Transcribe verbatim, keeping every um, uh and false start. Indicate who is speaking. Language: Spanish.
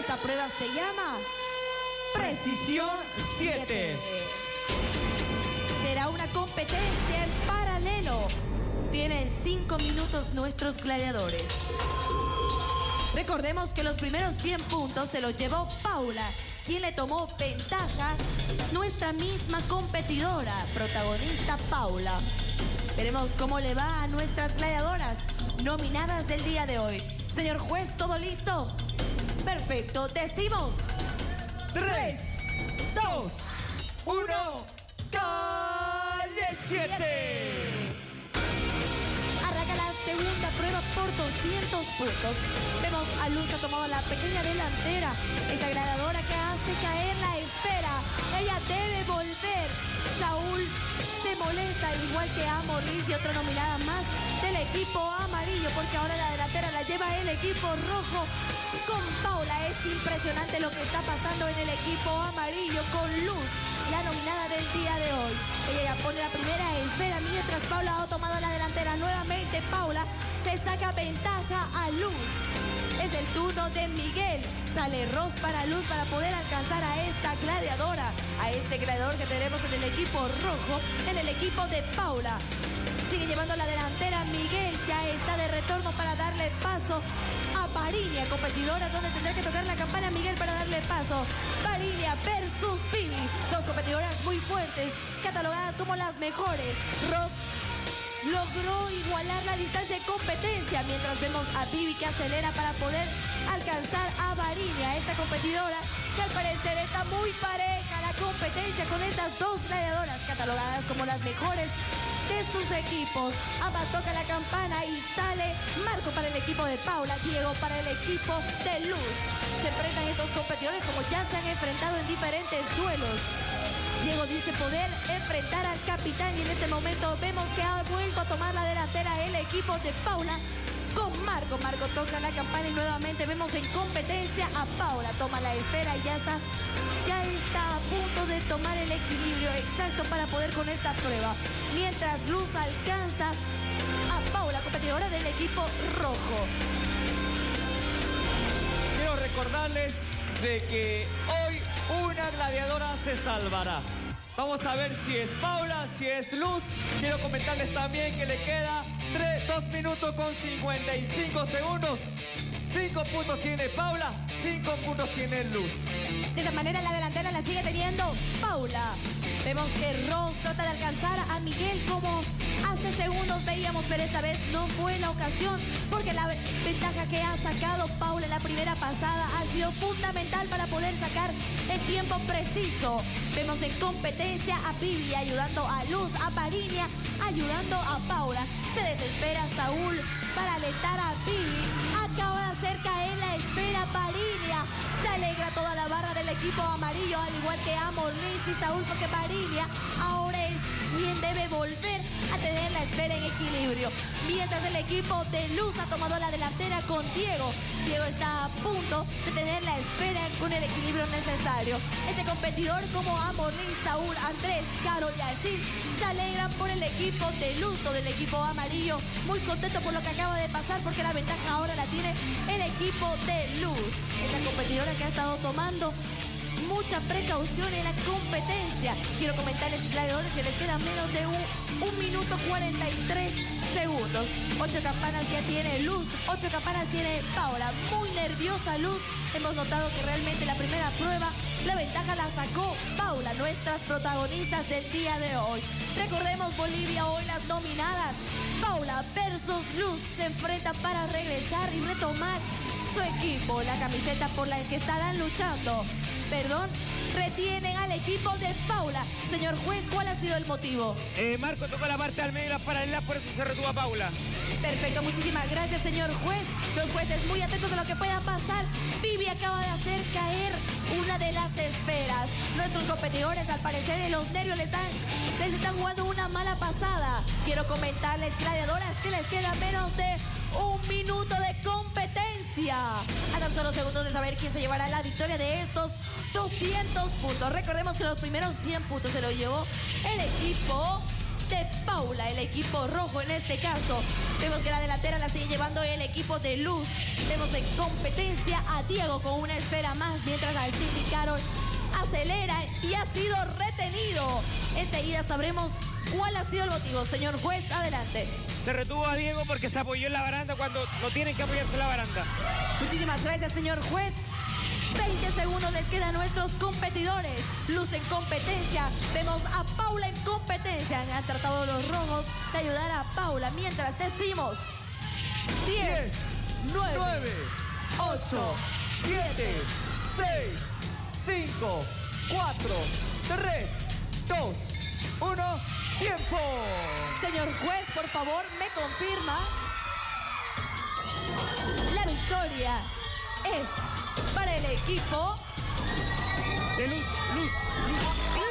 Speaker 1: Esta prueba se llama
Speaker 2: Precisión siete.
Speaker 1: Será una competencia en paralelo. Tienen cinco minutos nuestros gladiadores. Recordemos que los primeros cien puntos se los llevó Paula, quien le tomó ventaja nuestra misma competidora, protagonista Paula. Veremos cómo le va a nuestras gladiadoras nominadas del día de hoy. Señor juez, ¿todo listo? Perfecto, decimos
Speaker 2: Tres, dos, uno, calle siete.
Speaker 1: Arranca la segunda prueba por doscientos puntos. Vemos a Luz ha tomado la pequeña delantera. Esta gladiadora que hace caer la esfera. Ella debe volver. Saúl se molesta, igual que Amor Liz y otra nominada más del equipo amarillo, porque ahora la delantera la lleva el equipo rojo con Paula. Es impresionante lo que está pasando en el equipo amarillo con Luz, la nominada del día de hoy. Ella ya pone la primera esfera mientras Paula ha tomado la delantera. Nuevamente Paula le saca ventaja a Luz. Es el turno de Miguel. Sale Ross para Luz para poder alcanzar a esta gladiadora, a este gladiador que tenemos en el equipo rojo, en el equipo de Paula. Sigue llevando la delantera Miguel, ya está de retorno para darle paso a Varinia, competidora donde tendrá que tocar la campana Miguel para darle paso. Varinia versus Vivi, dos competidoras muy fuertes, catalogadas como las mejores. Ross logró igualar la distancia de competencia, mientras vemos a Vivi que acelera para poder alcanzar a Varinia, esta competidora que al parecer está muy pareja la competencia con estas dos gladiadoras catalogadas como las mejores de sus equipos. Ambas tocan la campana y sale Marco para el equipo de Paula, Diego para el equipo de Luz. Se enfrentan estos competidores como ya se han enfrentado en diferentes duelos. Diego dice poder enfrentar al capitán y en este momento vemos que ha vuelto a tomar la delantera el equipo de Paula con Marco. Marco toca la campana y nuevamente vemos en competencia a Paula. Toma la esfera y ya está, ya está a punto de tomar el equilibrio exacto para poder con esta prueba. Mientras Luz alcanza a Paula, competidora del equipo rojo.
Speaker 2: Quiero recordarles de que hoy una gladiadora se salvará. Vamos a ver si es Paula, si es Luz. Quiero comentarles también que le queda dos minutos con cincuenta y cinco segundos. cinco puntos tiene Paula, cinco puntos tiene Luz.
Speaker 1: De esta manera la delantera la sigue teniendo Paula. Vemos que Ross trata de alcanzar a Miguel como hace segundos veíamos, pero esta vez no fue la ocasión, porque la ventaja que ha sacado Paula en la primera pasada ha sido fundamental para poder sacar el tiempo preciso. Vemos en competencia a Vivi ayudando a Luz, a Varinia ayudando a Paula. Se desespera Saúl para alentar a Vivi. Acaba de hacer caer la esfera Varinia. Se alegra toda la barra del equipo amarillo, al igual que Amor Liz y Saúl, porque Varinia ahora es quien debe volver a tener la esfera en equilibrio. Mientras el equipo de Luz ha tomado la delantera con Diego. Diego está a punto de tener la esfera con el equilibrio necesario. Este competidor como Amor Liz, Saúl, Andrés, Carol y Alcín se alegran por el equipo de Luz, todo el equipo amarillo. Muy contento por lo que acaba de pasar, porque la ventaja ahora la tiene el equipo de Luz. Esta competidora que ha estado tomando mucha precaución en la competencia. Quiero comentarles, gladiadores, que les queda menos de un, un minuto cuarenta y tres segundos. Ocho campanas ya tiene Luz, ocho campanas tiene Paula. Muy nerviosa Luz. Hemos notado que realmente la primera prueba la ventaja la sacó Paula, nuestras protagonistas del día de hoy. Recordemos, Bolivia, hoy las nominadas. Paula versus Luz se enfrenta para regresar y retomar su equipo, la camiseta por la que estarán luchando. Perdón, retienen al equipo de Paula. Señor juez, ¿cuál ha sido el motivo?
Speaker 3: Eh, Marco tocó la parte al medio y la paralela, por eso se retuvo a Paula.
Speaker 1: Perfecto, muchísimas gracias, señor juez. Los jueces muy atentos a lo que pueda pasar. Vivi acaba de hacer caer una de las esferas. Nuestros competidores, al parecer, en los nervios les están, les están jugando una mala pasada. Quiero comentarles, gladiadoras, que les queda menos de un minuto de competencia. A tan solo segundos de saber quién se llevará la victoria de estos doscientos puntos. Recordemos que los primeros cien puntos se lo llevó el equipo de Paula, el equipo rojo en este caso. Vemos que la delantera la sigue llevando el equipo de Luz. Vemos en competencia a Diego con una esfera más, mientras al Cindy Carol acelera y ha sido retenido. Enseguida sabremos cuál ha sido el motivo. Señor juez, adelante.
Speaker 3: Se retuvo a Diego porque se apoyó en la baranda cuando no tienen que apoyarse en la baranda.
Speaker 1: Muchísimas gracias, señor juez. veinte segundos les quedan a nuestros competidores. Luz en competencia. Vemos a Paula en competencia. Han tratado los rojos de ayudar a Paula. Mientras decimos diez, nueve,
Speaker 2: ocho, siete, seis, cinco, cuatro, tres, dos, uno, ¡tiempo!
Speaker 1: Señor juez, por favor, me confirma. La victoria es para el equipo
Speaker 3: De Luz, Luz, Luz.